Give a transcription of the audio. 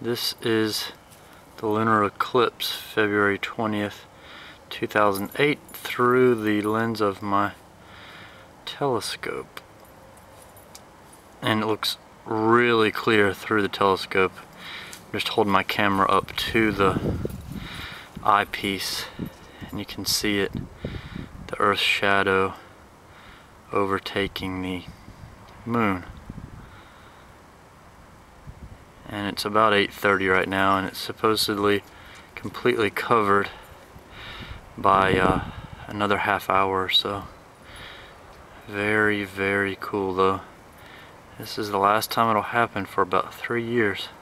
This is the Lunar Eclipse, February 20th, 2008, through the lens of my telescope. And it looks really clear through the telescope. I'm just holding my camera up to the eyepiece, and you can see it, the Earth's shadow overtaking the moon. And it's about 8:30 right now, and it's supposedly completely covered by another half hour or so. Very, very cool though. This is the last time it'll happen for about 3 years.